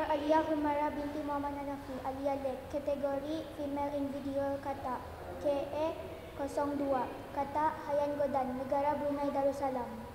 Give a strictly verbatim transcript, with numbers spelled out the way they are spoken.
Alia Humara binti Muhammad Hanafi, Alia Lek. Kategori female individual kata K A kosong dua. Kata Hayan Godan, negara Brunei Darussalam.